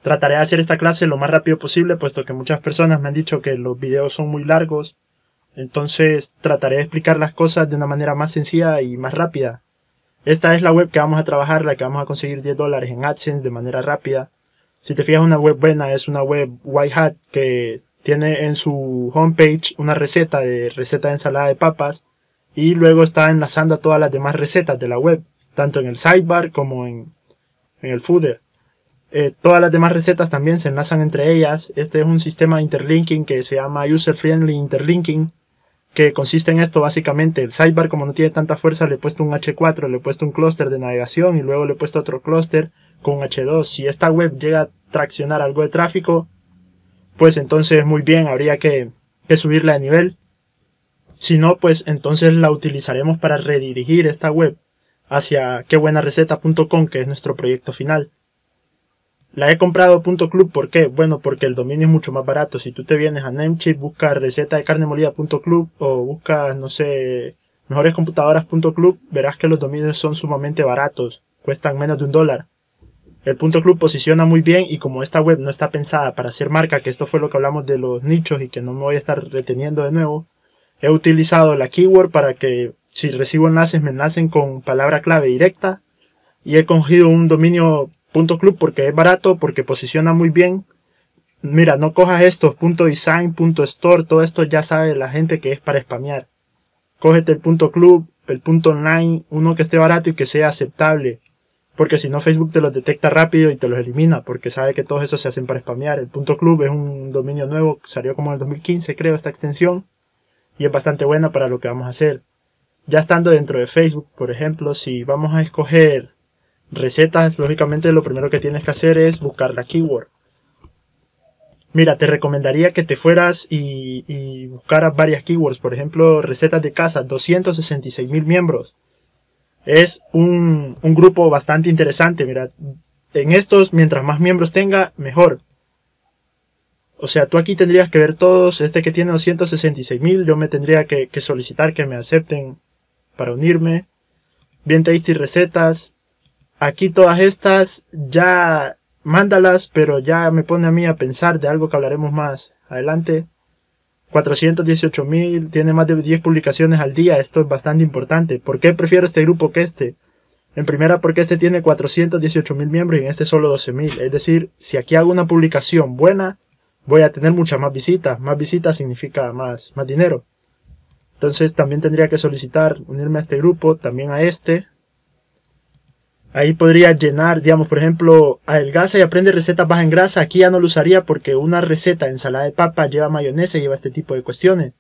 Trataré de hacer esta clase lo más rápido posible, puesto que muchas personas me han dicho que los videos son muy largos. Entonces trataré de explicar las cosas de una manera más sencilla y más rápida. Esta es la web que vamos a trabajar, la que vamos a conseguir $10 en AdSense de manera rápida. Si te fijas, una web buena es una web White Hat que tiene en su homepage una receta de ensalada de papas y luego está enlazando a todas las demás recetas de la web, tanto en el sidebar como en el footer. Todas las demás recetas también se enlazan entre ellas. Este es un sistema de interlinking que se llama User Friendly Interlinking, que consiste en esto básicamente. El sidebar, como no tiene tanta fuerza, le he puesto un H4, le he puesto un clúster de navegación y luego le he puesto otro clúster con un H2. Si esta web llega a traccionar algo de tráfico, pues entonces muy bien, habría que subirla de nivel. Si no, pues entonces la utilizaremos para redirigir esta web hacia quebuenareceta.com, que es nuestro proyecto final. La he comprado .club, ¿por qué? Bueno, porque el dominio es mucho más barato. Si tú te vienes a Namecheap, buscas receta de carne molida.club o buscas, no sé, mejorescomputadoras.club, verás que los dominios son sumamente baratos, cuestan menos de $1. El .club posiciona muy bien y como esta web no está pensada para hacer marca, que esto fue lo que hablamos de los nichos y que no me voy a estar reteniendo de nuevo, he utilizado la keyword para que si recibo enlaces me enlacen con palabra clave directa y he cogido un dominio .club porque es barato, porque posiciona muy bien. Mira, no cojas estos .design, .store, todo esto ya sabe la gente que es para spamear. Cógete el .club, el .online, uno que esté barato y que sea aceptable, porque si no Facebook te los detecta rápido y te los elimina, porque sabe que todos esos se hacen para spamear. El .club es un dominio nuevo, salió como en el 2015 creo esta extensión, y es bastante buena para lo que vamos a hacer. Ya estando dentro de Facebook, por ejemplo, si vamos a escoger recetas, lógicamente lo primero que tienes que hacer es buscar la keyword. Mira, te recomendaría que te fueras y buscaras varias keywords. Por ejemplo, recetas de casa, 266.000 miembros. Es un grupo bastante interesante. Mira, en estos, mientras más miembros tenga, mejor. O sea, tú aquí tendrías que ver todos. Este que tiene 266.000, yo me tendría que solicitar que me acepten para unirme. Bien tasty recetas. Aquí todas estas ya mándalas, pero ya me pone a mí a pensar de algo que hablaremos más adelante. 418.000, tiene más de 10 publicaciones al día, esto es bastante importante. ¿Por qué prefiero este grupo que este? En primera, porque este tiene 418.000 miembros y en este solo 12.000. Es decir, si aquí hago una publicación buena, voy a tener muchas más visitas. Más visitas significa más dinero. Entonces también tendría que solicitar unirme a este grupo, también a este. Ahí podría llenar, digamos, por ejemplo, adelgaza y aprende recetas bajas en grasa. Aquí ya no lo usaría porque una receta de ensalada de papa lleva mayonesa y lleva este tipo de cuestiones.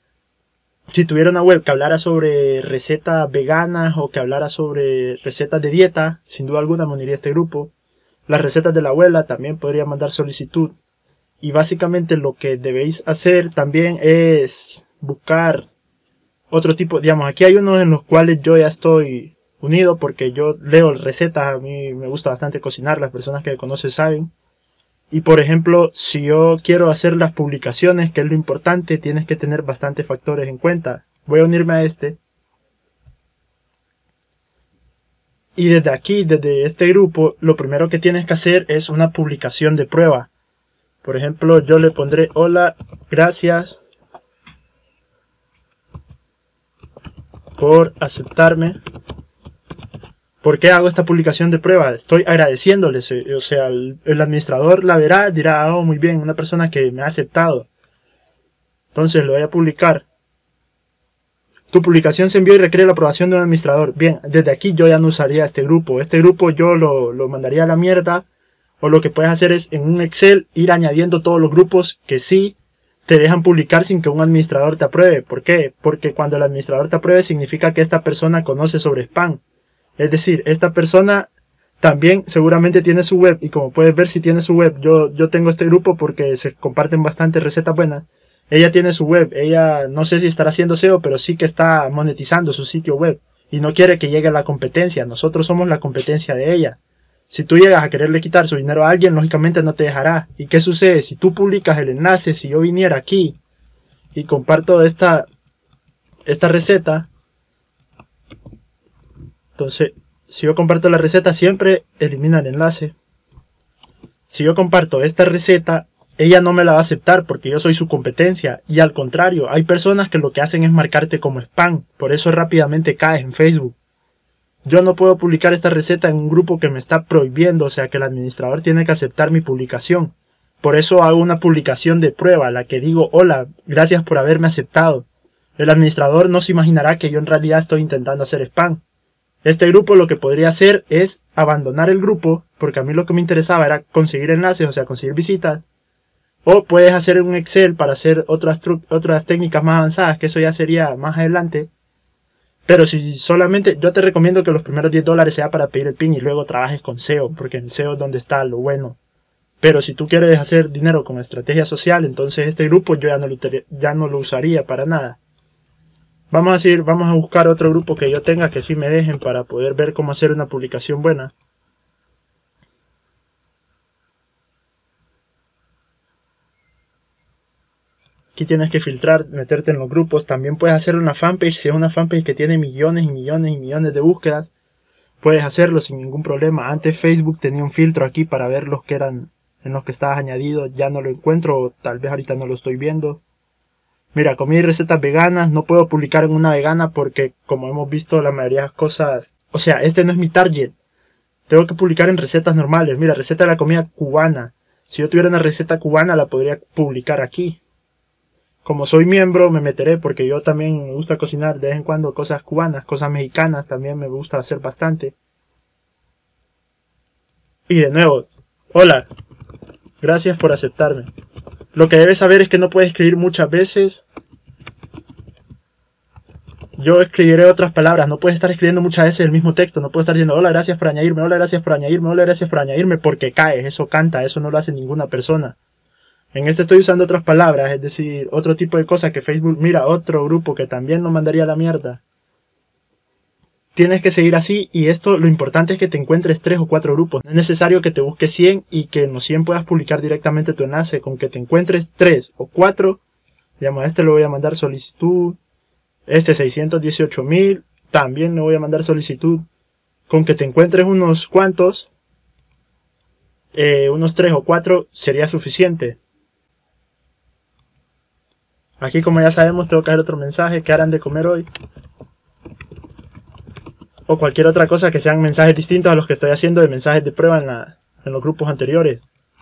Si tuviera una web que hablara sobre recetas veganas o que hablara sobre recetas de dieta, sin duda alguna me uniría a este grupo. Las recetas de la abuela también podría mandar solicitud. Y básicamente lo que debéis hacer también es buscar otro tipo, digamos, aquí hay unos en los cuales yo ya estoy unido porque yo leo recetas, a mí me gusta bastante cocinar, las personas que me conocen saben. Y por ejemplo, si yo quiero hacer las publicaciones, que es lo importante, tienes que tener bastantes factores en cuenta. Voy a unirme a este. Y desde aquí, desde este grupo, lo primero que tienes que hacer es una publicación de prueba. Por ejemplo, yo le pondré: hola, gracias por aceptarme. ¿Por qué hago esta publicación de prueba? Estoy agradeciéndoles, o sea, el administrador la verá, dirá: oh, muy bien, una persona que me ha aceptado. Entonces lo voy a publicar. Tu publicación se envió y requiere la aprobación de un administrador. Bien, desde aquí yo ya no usaría este grupo. Este grupo yo lo mandaría a la mierda. O lo que puedes hacer es en un Excel ir añadiendo todos los grupos que sí te dejan publicar sin que un administrador te apruebe. ¿Por qué? Porque cuando el administrador te apruebe significa que esta persona conoce sobre spam. Es decir, esta persona también seguramente tiene su web, y como puedes ver, si tiene su web, yo tengo este grupo porque se comparten bastante recetas buenas. Ella tiene su web, ella no sé si estará haciendo SEO, pero sí que está monetizando su sitio web y no quiere que llegue a la competencia. Nosotros somos la competencia de ella. Si tú llegas a quererle quitar su dinero a alguien, lógicamente no te dejará. ¿Y qué sucede? Si tú publicas el enlace, si yo viniera aquí y comparto esta receta, entonces, si yo comparto la receta, siempre elimina el enlace. Si yo comparto esta receta, ella no me la va a aceptar porque yo soy su competencia. Y al contrario, hay personas que lo que hacen es marcarte como spam. Por eso rápidamente caes en Facebook. Yo no puedo publicar esta receta en un grupo que me está prohibiendo, o sea que el administrador tiene que aceptar mi publicación. Por eso hago una publicación de prueba, la que digo, hola, gracias por haberme aceptado. El administrador no se imaginará que yo en realidad estoy intentando hacer spam. Este grupo lo que podría hacer es abandonar el grupo, porque a mí lo que me interesaba era conseguir enlaces, o sea, conseguir visitas. O puedes hacer un Excel para hacer otras técnicas más avanzadas, que eso ya sería más adelante. Pero si solamente, yo te recomiendo que los primeros $10 sea para pedir el PIN y luego trabajes con SEO, porque en SEO es donde está lo bueno. Pero si tú quieres hacer dinero con estrategia social, entonces este grupo yo ya no lo usaría para nada. Vamos a buscar otro grupo que yo tenga que sí me dejen para poder ver cómo hacer una publicación buena. Aquí tienes que filtrar, meterte en los grupos. También puedes hacer una fanpage. Si es una fanpage que tiene millones y millones y millones de búsquedas, puedes hacerlo sin ningún problema. Antes Facebook tenía un filtro aquí para ver los que eran en los que estabas añadido. Ya no lo encuentro, o tal vez ahorita no lo estoy viendo. Mira, comida y recetas veganas. No puedo publicar en una vegana porque, como hemos visto, la mayoría de las cosas... O sea, este no es mi target. Tengo que publicar en recetas normales. Mira, receta de la comida cubana. Si yo tuviera una receta cubana, la podría publicar aquí. Como soy miembro, me meteré porque yo también me gusta cocinar de vez en cuando cosas cubanas, cosas mexicanas, también me gusta hacer bastante. Y de nuevo, hola, gracias por aceptarme. Lo que debes saber es que no puedes escribir muchas veces. Yo escribiré otras palabras, no puedes estar escribiendo muchas veces el mismo texto, no puedes estar diciendo hola, gracias por añadirme, hola, gracias por añadirme, hola, gracias por añadirme, porque caes, eso canta, eso no lo hace ninguna persona. En este estoy usando otras palabras, es decir, otro tipo de cosas que Facebook, mira, otro grupo que también lo mandaría a la mierda. Tienes que seguir así y esto, lo importante es que te encuentres 3 o 4 grupos. No es necesario que te busques 100 y que en los 100 puedas publicar directamente tu enlace. Con que te encuentres 3 o 4, digamos, a este le voy a mandar solicitud, este 618,000, también le voy a mandar solicitud. Con que te encuentres unos cuantos, unos 3 o 4 sería suficiente. Aquí, como ya sabemos, tengo que hacer otro mensaje. ¿Qué harán de comer hoy? O cualquier otra cosa que sean mensajes distintos a los que estoy haciendo de mensajes de prueba en los grupos anteriores.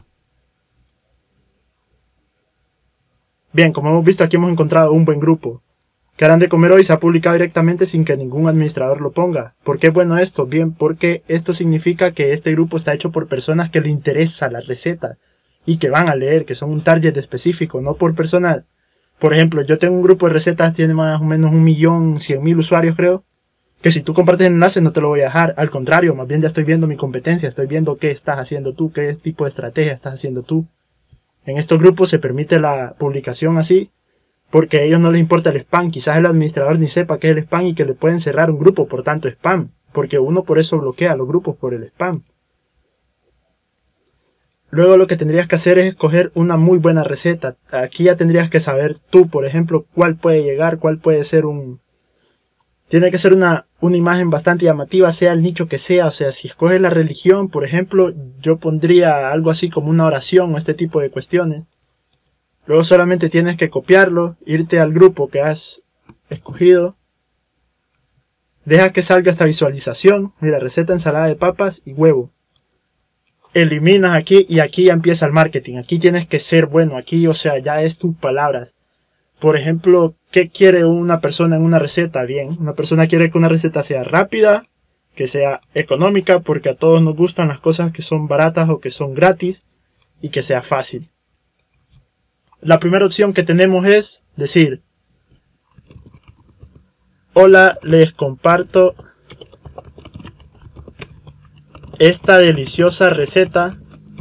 Bien, como hemos visto, aquí hemos encontrado un buen grupo. ¿Qué harán de comer hoy? Se ha publicado directamente sin que ningún administrador lo ponga. ¿Por qué es bueno esto? Bien, porque esto significa que este grupo está hecho por personas que le interesa la receta y que van a leer, que son un target específico, no por personas. Por ejemplo, yo tengo un grupo de recetas, tiene más o menos 1.100.000 usuarios, creo. Que si tú compartes el enlace no te lo voy a dejar. Al contrario, más bien ya estoy viendo mi competencia, estoy viendo qué estás haciendo tú, qué tipo de estrategia estás haciendo tú. En estos grupos se permite la publicación así, porque a ellos no les importa el spam. Quizás el administrador ni sepa qué es el spam y que le pueden cerrar un grupo por tanto spam. Porque uno por eso bloquea los grupos por el spam. Luego lo que tendrías que hacer es escoger una muy buena receta. Aquí ya tendrías que saber tú, por ejemplo, cuál puede llegar, cuál puede ser un... Tiene que ser una imagen bastante llamativa, sea el nicho que sea. O sea, si escoges la religión, por ejemplo, yo pondría algo así como una oración o este tipo de cuestiones. Luego solamente tienes que copiarlo, irte al grupo que has escogido. Deja que salga esta visualización. Mira, receta ensalada de papas y huevo. Eliminas aquí y aquí ya empieza el marketing. Aquí tienes que ser bueno. Aquí, o sea, ya es tus palabras. Por ejemplo, ¿qué quiere una persona en una receta? Bien, una persona quiere que una receta sea rápida, que sea económica, porque a todos nos gustan las cosas que son baratas o que son gratis, y que sea fácil. La primera opción que tenemos es decir: hola, les comparto esta deliciosa receta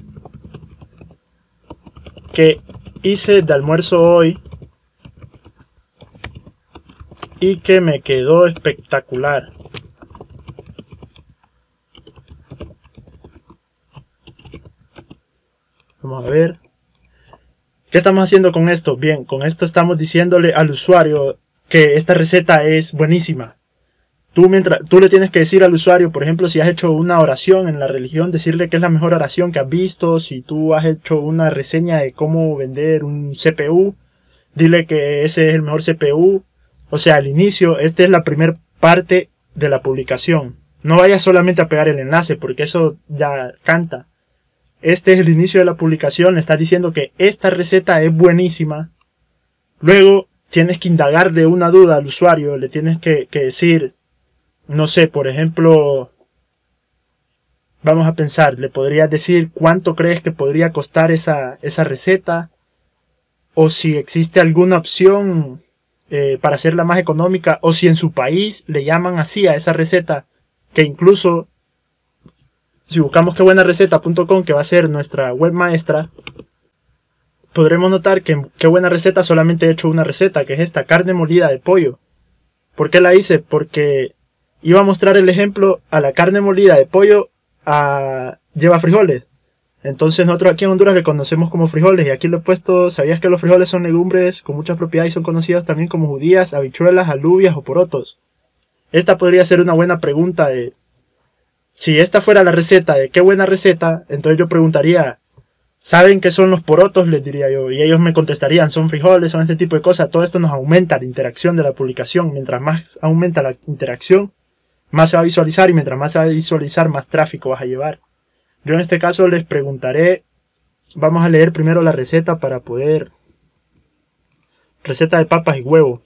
que hice de almuerzo hoy y que me quedó espectacular. Vamos a ver. ¿Qué estamos haciendo con esto? Bien, con esto estamos diciéndole al usuario que esta receta es buenísima. Tú le tienes que decir al usuario, por ejemplo, si has hecho una oración en la religión, decirle que es la mejor oración que has visto. Si tú has hecho una reseña de cómo vender un CPU, dile que ese es el mejor CPU. O sea, al inicio, esta es la primera parte de la publicación. No vayas solamente a pegar el enlace, porque eso ya canta. Este es el inicio de la publicación, le estás diciendo que esta receta es buenísima. Luego tienes que indagarle una duda al usuario, le tienes que decir, no sé, por ejemplo, vamos a pensar, le podrías decir cuánto crees que podría costar esa receta, o si existe alguna opción para hacerla más económica, o si en su país le llaman así a esa receta, que incluso si buscamos quebuenareceta.com, que va a ser nuestra web maestra, podremos notar que en Qué Buena Receta solamente he hecho una receta, que es esta carne molida de pollo. ¿Por qué la hice? Porque iba a mostrar el ejemplo a la carne molida de pollo lleva frijoles. Entonces nosotros aquí en Honduras le conocemos como frijoles, y aquí lo he puesto, ¿sabías que los frijoles son legumbres con muchas propiedades y son conocidas también como judías, habichuelas, alubias o porotos? Esta podría ser una buena pregunta de... Si esta fuera la receta de Qué Buena Receta, entonces yo preguntaría, ¿saben qué son los porotos? Les diría yo, y ellos me contestarían, son frijoles, son este tipo de cosas. Todo esto nos aumenta la interacción de la publicación. Mientras más aumenta la interacción, más se va a visualizar, y mientras más se va a visualizar, más tráfico vas a llevar. Yo en este caso les preguntaré, vamos a leer primero la receta para poder... Receta de papas y huevo.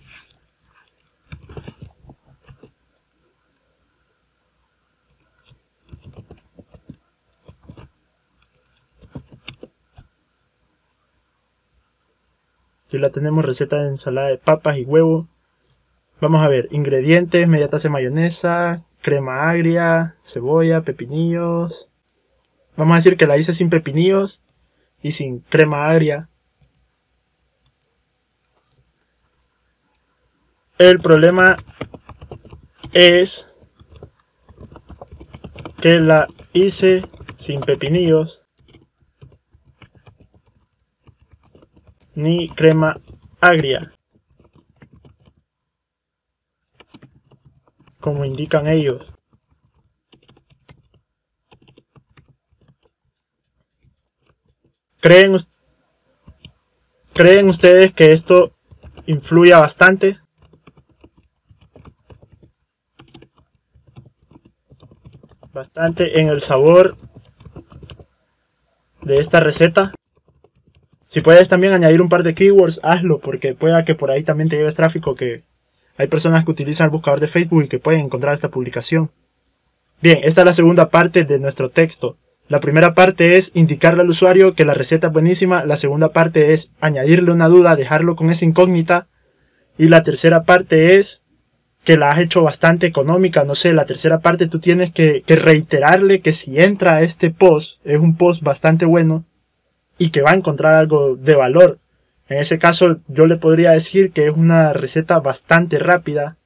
Aquí la tenemos, receta de ensalada de papas y huevo. Vamos a ver, ingredientes, media taza de mayonesa, crema agria, cebolla, pepinillos. Vamos a decir que la hice sin pepinillos y sin crema agria. El problema es que la hice sin pepinillos ni crema agria, como indican ellos. ¿Creen ustedes que esto influya bastante? Bastante en el sabor de esta receta. Si puedes también añadir un par de keywords, hazlo, porque pueda que por ahí también te lleves tráfico, que hay personas que utilizan el buscador de Facebook y que pueden encontrar esta publicación. Bien, esta es la segunda parte de nuestro texto. La primera parte es indicarle al usuario que la receta es buenísima. La segunda parte es añadirle una duda, dejarlo con esa incógnita. Y la tercera parte es que la has hecho bastante económica. No sé, la tercera parte tú tienes que reiterarle que si entra a este post, es un post bastante bueno y que va a encontrar algo de valor. En ese caso yo le podría decir que es una receta bastante rápida.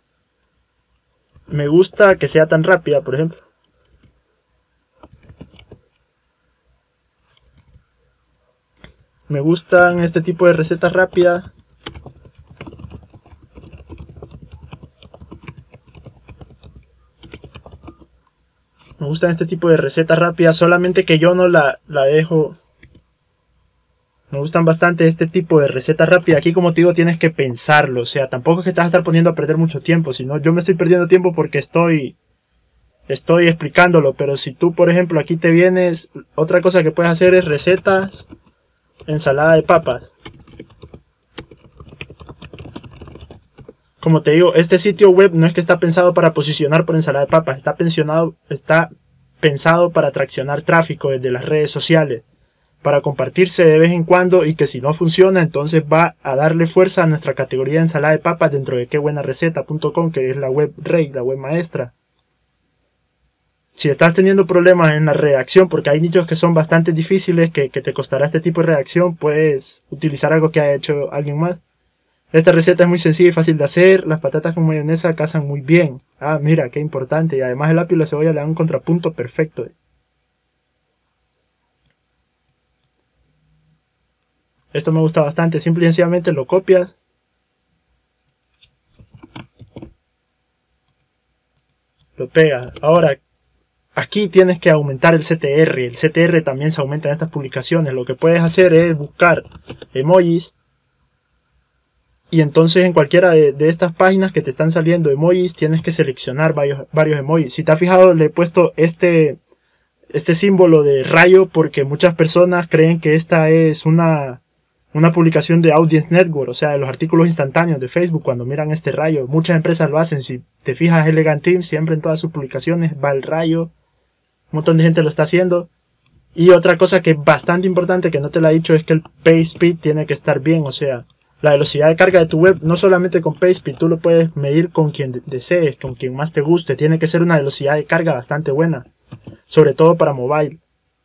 Me gusta que sea tan rápida, por ejemplo. Me gustan este tipo de recetas rápidas. Me gustan este tipo de recetas rápidas, solamente que yo no la dejo. Me gustan bastante este tipo de recetas rápidas. Aquí, como te digo, tienes que pensarlo. O sea, tampoco es que te vas a estar poniendo a perder mucho tiempo, sino yo me estoy perdiendo tiempo porque estoy explicándolo. Pero si tú, por ejemplo, aquí te vienes, otra cosa que puedes hacer es recetas, ensalada de papas. Como te digo, este sitio web no es que está pensado para posicionar por ensalada de papas, está pensado para atraccionar tráfico desde las redes sociales, para compartirse de vez en cuando, y que si no funciona, entonces va a darle fuerza a nuestra categoría de ensalada de papas dentro de quebuenareceta.com, que es la web rey, la web maestra. Si estás teniendo problemas en la redacción, porque hay nichos que son bastante difíciles, que te costará este tipo de redacción, puedes utilizar algo que haya hecho alguien más. Esta receta es muy sencilla y fácil de hacer. Las patatas con mayonesa casan muy bien. Ah, mira, qué importante. Y además el apio y la cebolla le dan un contrapunto perfecto. Esto me gusta bastante. Simple y sencillamente lo copias. lo pegas. Ahora, aquí tienes que aumentar el CTR. El CTR también se aumenta en estas publicaciones. Lo que puedes hacer es buscar emojis. Y entonces en cualquiera de estas páginas que te están saliendo emojis, tienes que seleccionar varios emojis. Si te has fijado, le he puesto este símbolo de rayo porque muchas personas creen que esta es una publicación de Audience Network, o sea, de los artículos instantáneos de Facebook cuando miran este rayo. Muchas empresas lo hacen. Si te fijas, Elegant Team siempre en todas sus publicaciones va el rayo. Un montón de gente lo está haciendo. Y otra cosa que es bastante importante que no te la he dicho es que el page speed tiene que estar bien, o sea, la velocidad de carga de tu web, no solamente con PageSpeed, tú lo puedes medir con quien desees, con quien más te guste. Tiene que ser una velocidad de carga bastante buena, sobre todo para mobile.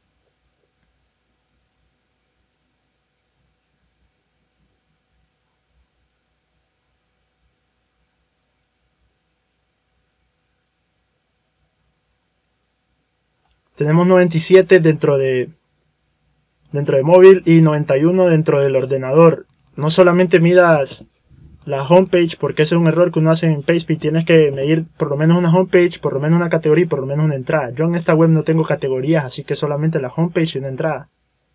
Tenemos 97 dentro de móvil y 91 dentro del ordenador. No solamente midas la homepage, porque ese es un error que uno hace en PageSpeed. Tienes que medir por lo menos una homepage, por lo menos una categoría y por lo menos una entrada. Yo en esta web no tengo categorías, así que solamente la homepage y una entrada.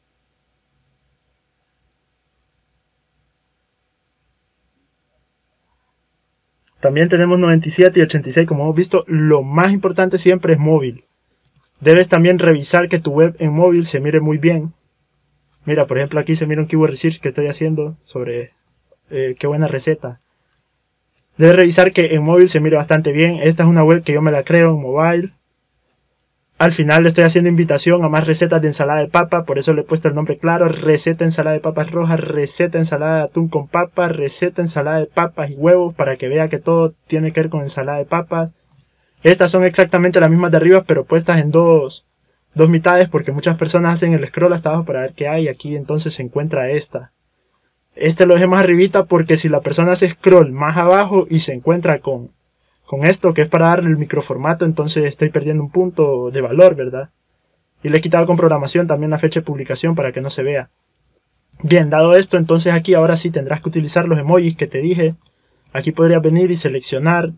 También tenemos 97 y 86, como hemos visto. Lo más importante siempre es móvil. Debes también revisar que tu web en móvil se mire muy bien. Mira, por ejemplo, aquí se mira un keyword research que estoy haciendo sobre qué buena receta. Debes revisar que en móvil se mire bastante bien. Esta es una web que yo me la creo en mobile. Al final le estoy haciendo invitación a más recetas de ensalada de papa, por eso le he puesto el nombre claro: receta ensalada de papas rojas, receta ensalada de atún con papas, receta ensalada de papas y huevos, para que vea que todo tiene que ver con ensalada de papas. Estas son exactamente las mismas de arriba, pero puestas en dos mitades, porque muchas personas hacen el scroll hasta abajo para ver qué hay. Aquí entonces se encuentra esta. Este lo dejé más arribita porque si la persona hace scroll más abajo y se encuentra con esto, que es para darle el microformato, entonces estoy perdiendo un punto de valor, ¿verdad? Y le he quitado con programación también la fecha de publicación para que no se vea. Bien, dado esto, entonces aquí ahora sí tendrás que utilizar los emojis que te dije. Aquí podrías venir y seleccionar.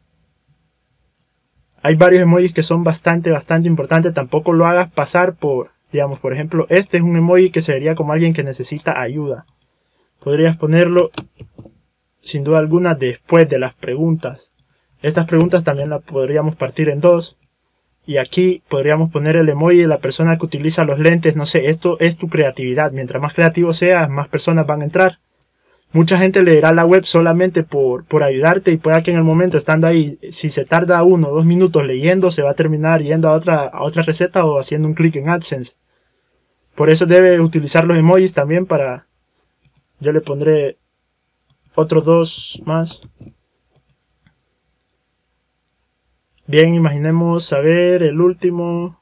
Hay varios emojis que son bastante importantes. Tampoco lo hagas pasar por, digamos, por ejemplo, este es un emoji que se vería como alguien que necesita ayuda. Podrías ponerlo, sin duda alguna, después de las preguntas. Estas preguntas también las podríamos partir en dos. Y aquí podríamos poner el emoji de la persona que utiliza los lentes. No sé, esto es tu creatividad. Mientras más creativo seas, más personas van a entrar. Mucha gente leerá la web solamente por ayudarte, y pueda que en el momento, estando ahí, si se tarda 1 o 2 minutos leyendo, se va a terminar yendo a otra receta o haciendo un clic en AdSense. Por eso debe utilizar los emojis también para... Yo le pondré otros 2 más. Bien, imaginemos, a ver, el último.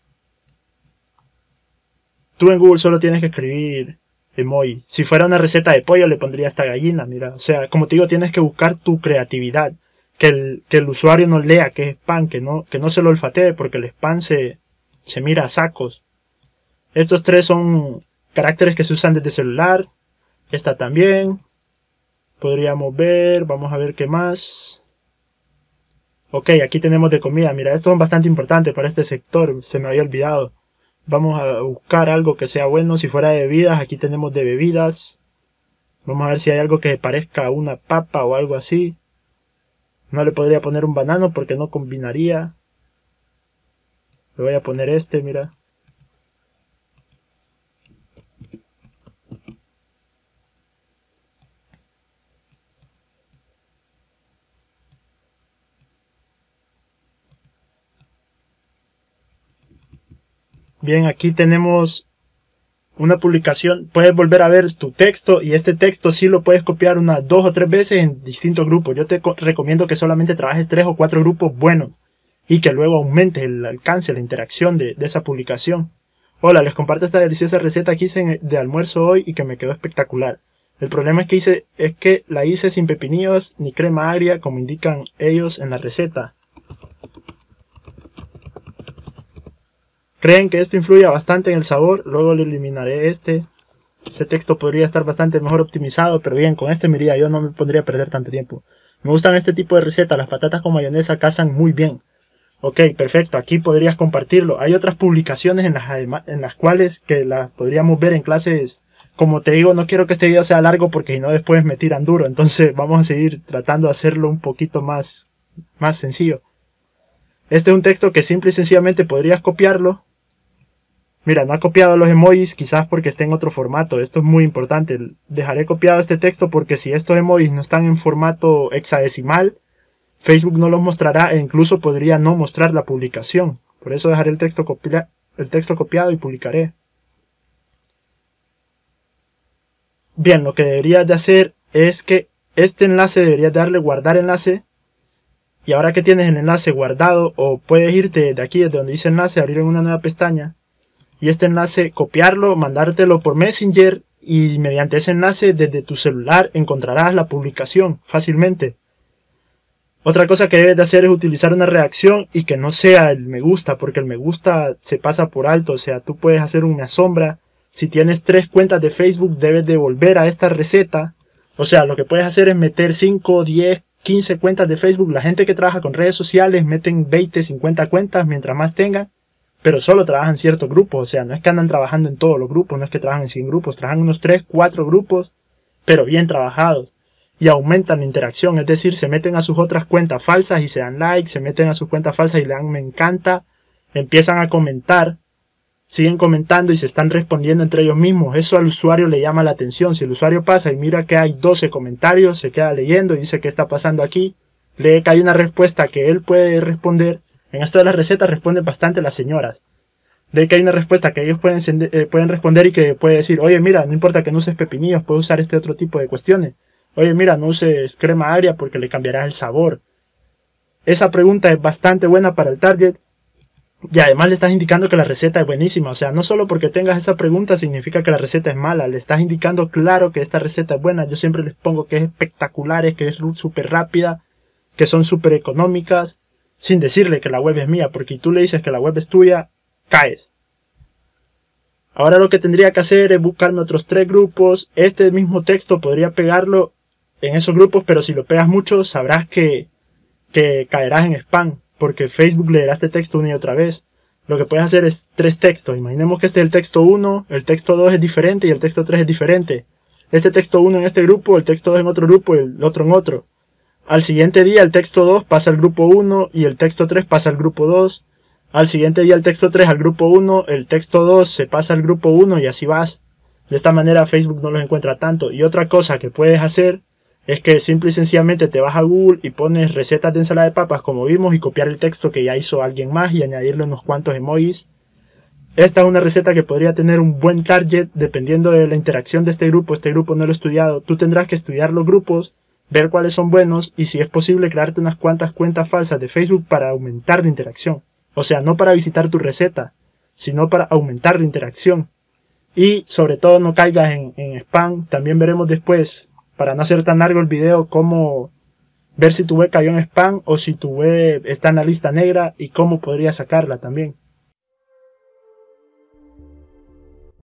Tú en Google solo tienes que escribir emoji. Si fuera una receta de pollo, le pondría esta gallina, mira. O sea, como te digo, tienes que buscar tu creatividad. Que el usuario no lea que es spam, que no se lo olfatee, porque el spam se mira a sacos. Estos 3 son caracteres que se usan desde celular. Esta también. Podríamos ver, vamos a ver qué más. Ok, aquí tenemos de comida. Mira, estos son bastante importantes para este sector. Se me había olvidado. Vamos a buscar algo que sea bueno. Si fuera de bebidas, aquí tenemos de bebidas. Vamos a ver si hay algo que parezca a una papa o algo así. No le podría poner un banano porque no combinaría. Le voy a poner este, mira. Bien, aquí tenemos una publicación. Puedes volver a ver tu texto, y este texto sí lo puedes copiar unas 2 o 3 veces en distintos grupos. Yo te recomiendo que solamente trabajes 3 o 4 grupos buenos y que luego aumentes el alcance, la interacción de esa publicación. Hola, les comparto esta deliciosa receta que hice de almuerzo hoy y que me quedó espectacular. El problema es que la hice sin pepinillos ni crema agria como indican ellos en la receta. Creen que esto influye bastante en el sabor. Luego le eliminaré este. Este texto podría estar bastante mejor optimizado, pero bien, con este me iría. Yo no me pondría a perder tanto tiempo. Me gustan este tipo de recetas. Las patatas con mayonesa casan muy bien. Ok, perfecto, aquí podrías compartirlo. Hay otras publicaciones en las cuales que las podríamos ver en clases. Como te digo, no quiero que este video sea largo porque si no después me tiran duro. Entonces vamos a seguir tratando de hacerlo un poquito más sencillo. Este es un texto que simple y sencillamente podrías copiarlo. Mira, no ha copiado los emojis, quizás porque esté en otro formato. Esto es muy importante. Dejaré copiado este texto porque si estos emojis no están en formato hexadecimal, Facebook no los mostrará e incluso podría no mostrar la publicación. Por eso dejaré el texto copiado y publicaré. Bien, lo que deberías de hacer es que este enlace deberías darle guardar enlace. Y ahora que tienes el enlace guardado, o puedes irte de aquí, desde donde dice enlace, abrir en una nueva pestaña. Y este enlace copiarlo, mandártelo por Messenger y mediante ese enlace desde tu celular encontrarás la publicación fácilmente. Otra cosa que debes de hacer es utilizar una reacción y que no sea el me gusta, porque el me gusta se pasa por alto. O sea, tú puedes hacer una sombra. Si tienes 3 cuentas de Facebook, debes de volver a esta receta. O sea, lo que puedes hacer es meter 5, 10, 15 cuentas de Facebook. La gente que trabaja con redes sociales meten 20, 50 cuentas mientras más tengan. Pero solo trabajan en ciertos grupos. O sea, no es que andan trabajando en todos los grupos, no es que trabajan en 100 grupos. Trabajan unos 3, 4 grupos, pero bien trabajados. Y aumentan la interacción, es decir, se meten a sus otras cuentas falsas y se dan like, se meten a sus cuentas falsas y le dan me encanta, empiezan a comentar, siguen comentando y se están respondiendo entre ellos mismos. Eso al usuario le llama la atención. Si el usuario pasa y mira que hay 12 comentarios, se queda leyendo y dice qué está pasando aquí, lee que hay una respuesta que él puede responder. En esto de las recetas responden bastante las señoras. Lee que hay una respuesta que ellos pueden responder y que puede decir, oye mira, no importa que no uses pepinillos, puedes usar este otro tipo de cuestiones. Oye, mira, no uses crema agria porque le cambiarás el sabor. Esa pregunta es bastante buena para el target. Y además le estás indicando que la receta es buenísima. O sea, no solo porque tengas esa pregunta significa que la receta es mala. Le estás indicando claro que esta receta es buena. Yo siempre les pongo que es espectacular, que es súper rápida, que son súper económicas. Sin decirle que la web es mía. Porque si tú le dices que la web es tuya, caes. Ahora lo que tendría que hacer es buscarme otros 3 grupos. Este mismo texto podría pegarlo en esos grupos, pero si lo pegas mucho sabrás que caerás en spam, porque Facebook leerá este texto una y otra vez. Lo que puedes hacer es 3 textos. Imaginemos que este es el texto 1, el texto 2 es diferente y el texto 3 es diferente. Este texto 1 en este grupo, el texto 2 en otro grupo y el otro en otro. Al siguiente día el texto 2 pasa al grupo 1 y el texto 3 pasa al grupo 2. Al siguiente día el texto 3 al grupo 1, el texto 2 se pasa al grupo 1 y así vas. De esta manera Facebook no los encuentra tanto. Y otra cosa que puedes hacer es que simple y sencillamente te vas a Google y pones recetas de ensalada de papas como vimos y copiar el texto que ya hizo alguien más y añadirle unos cuantos emojis. Esta es una receta que podría tener un buen target dependiendo de la interacción de este grupo. Este grupo no lo he estudiado. Tú tendrás que estudiar los grupos, ver cuáles son buenos y si es posible crearte unas cuantas cuentas falsas de Facebook para aumentar la interacción. O sea, no para visitar tu receta, sino para aumentar la interacción. Y sobre todo no caigas en spam. También veremos después, para no hacer tan largo el video, cómo ver si tu web cayó en spam o si tu web está en la lista negra y cómo podrías sacarla también.